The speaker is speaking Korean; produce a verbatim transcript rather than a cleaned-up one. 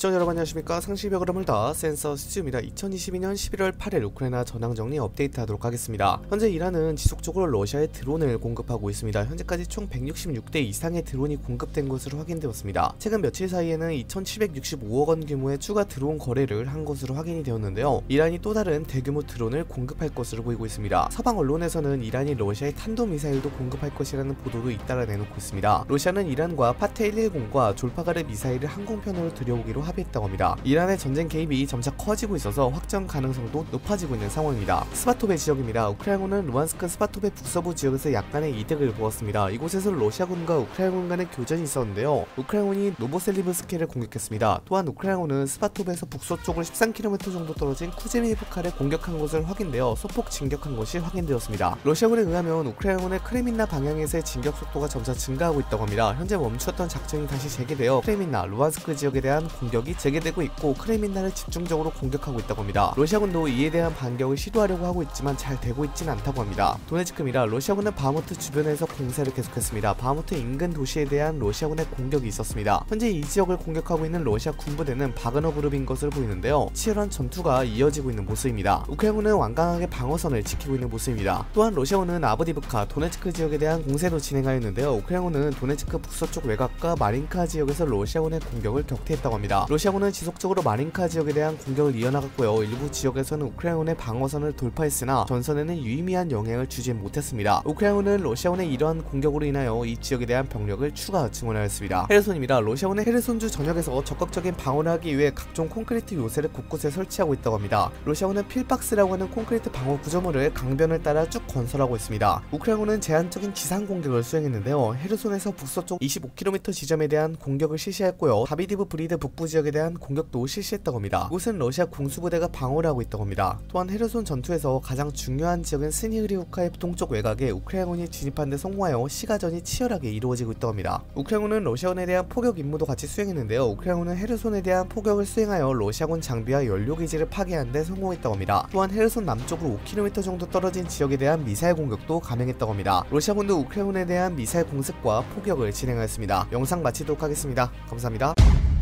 시청자 여러분 안녕하십니까. 상시벽을 허물다 센서 스튜입니다. 이천이십이년 십일월 팔일 우크라이나 전황정리 업데이트하도록 하겠습니다. 현재 이란은 지속적으로 러시아에 드론을 공급하고 있습니다. 현재까지 총 백육십육 대 이상의 드론이 공급된 것으로 확인되었습니다. 최근 며칠 사이에는 이천칠백육십오억 원 규모의 추가 드론 거래를 한 것으로 확인이 되었는데요. 이란이 또 다른 대규모 드론을 공급할 것으로 보이고 있습니다. 서방 언론에서는 이란이 러시아에 탄도미사일도 공급할 것이라는 보도도 잇따라 내놓고 있습니다. 러시아는 이란과 파테 백십과 졸파가르 미사일을 항공편으로 들여오기로 합의했다고 합니다. 이란의 전쟁 개입이 점차 커지고 있어서 확정 가능성도 높아지고 있는 상황입니다. 스바토베 지역입니다. 우크라이나군은 루안스크 스바토베 북서부 지역에서 약간의 이득을 보았습니다. 이곳에서 러시아군과 우크라이나군 간의 교전이 있었는데요. 우크라이나군이 노보셀리브스키를 공격했습니다. 또한 우크라이나군은 스바토베에서 북서쪽으로 십삼 킬로미터 정도 떨어진 쿠제미프카를 공격한 것을 확인되어 소폭 진격한 것이 확인되었습니다. 러시아군에 의하면 우크라이나군의 크레민나 방향에서의 진격 속도가 점차 증가하고 있다고 합니다. 현재 멈추었던 작전이 다시 재개되어 크레민나, 루안스크 지역에 대한 공격이 재개되고 있고 크레민나를 집중적으로 공격하고 있다고 합니다. 러시아군도 이에 대한 반격을 시도하려고 하고 있지만 잘 되고 있진 않다고 합니다. 도네츠크입니다. 러시아군은 바흐무트 주변에서 공세를 계속했습니다. 바흐무트 인근 도시에 대한 러시아군의 공격이 있었습니다. 현재 이 지역을 공격하고 있는 러시아 군부대는 바그너 그룹인 것으로 보이는데요. 치열한 전투가 이어지고 있는 모습입니다. 우크라이나군은 완강하게 방어선을 지키고 있는 모습입니다. 또한 러시아군은 아브디브카, 도네츠크 지역에 대한 공세도 진행하였는데요. 우크라이나군은 도네츠크 북서쪽 외곽과 마린카 지역에서 러시아군의 공격을 격퇴했다고 합니다. 러시아군은 지속적으로 마린카 지역에 대한 공격을 이어나갔고요. 일부 지역에서는 우크라이나군의 방어선을 돌파했으나 전선에는 유의미한 영향을 주지 못했습니다. 우크라이나군은 러시아군의 이러한 공격으로 인하여 이 지역에 대한 병력을 추가 증원하였습니다. 헤르손입니다. 러시아군은 헤르손주 전역에서 적극적인 방어를 하기 위해 각종 콘크리트 요새를 곳곳에 설치하고 있다고 합니다. 러시아군은 필박스라고 하는 콘크리트 방어 구조물을 강변을 따라 쭉 건설하고 있습니다. 우크라이나군은 제한적인 지상 공격을 수행했는데요. 헤르손에서 북서쪽 이십오 킬로미터 지점에 대한 공격을 실시했고요. 다비디브 브리드 북부 지역에 대한 공격도 실시했다고 합니다. 이곳은 러시아 공수부대가 방어를 하고 있다고 합니다. 또한 헤르손 전투에서 가장 중요한 지역은 스니흐리우카의 동쪽 외곽에 우크라이나군이 진입한 데 성공하여 시가전이 치열하게 이루어지고 있다고 합니다. 우크라이나군은 러시아군에 대한 포격 임무도 같이 수행했는데요. 우크라이나군은 헤르손에 대한 포격을 수행하여 러시아군 장비와 연료기지를 파괴하는 데 성공했다고 합니다. 또한 헤르손 남쪽으로 오 킬로미터 정도 떨어진 지역에 대한 미사일 공격도 감행했다고 합니다. 러시아군도 우크라이나군에 대한 미사일 공습과 포격을 진행하였습니다. 영상 마치도록 하겠습니다. 감사합니다.